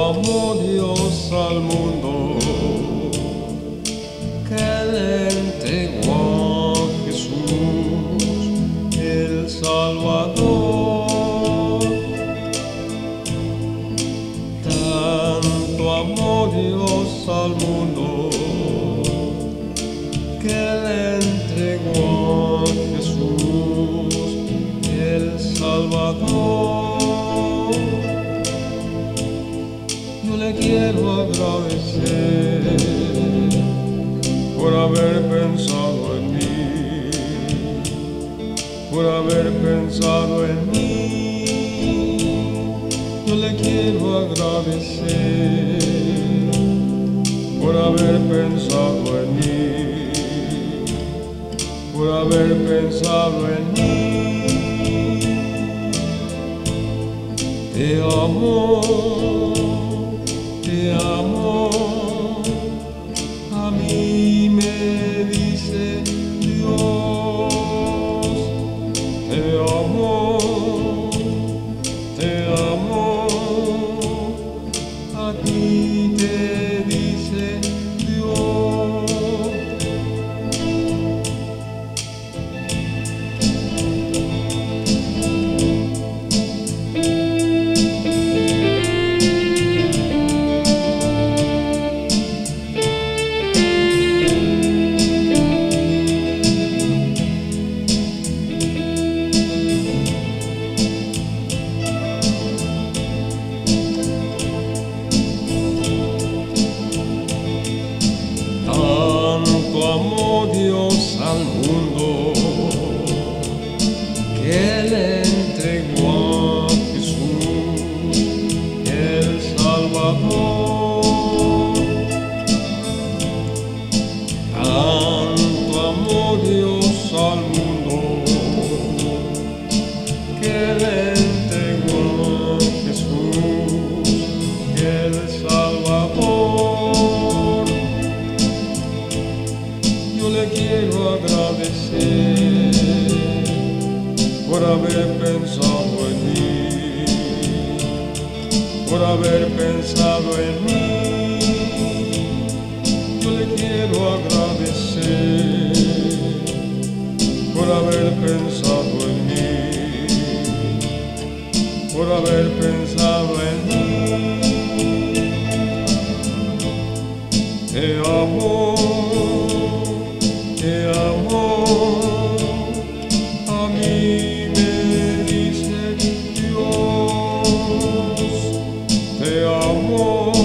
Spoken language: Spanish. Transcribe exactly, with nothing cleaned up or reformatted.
amó Dios al mundo, que le entregó a Jesús el Salvador. Tanto amó Dios al mundo, que le entregó a Jesús el Salvador. Yo le quiero agradecer por haber pensado en mí, por haber pensado en mí. Yo le quiero agradecer por haber pensado en mí, por haber pensado en mí. Te amo, te amo, a mí me dice Dios. Te amo, te amo, a ti te dice Dios. Tanto amó Dios al mundo, que le entregó a Jesús el Salvador. Tanto amó Dios al mundo, que le entregó a Jesús el Salvador. Yo le quiero agradecer por haber pensado en mí, por haber pensado en mí. Yo le quiero agradecer por haber pensado en mí, por haber pensado en mí. Te amo, te amo, a mí me dice Dios. Te amo.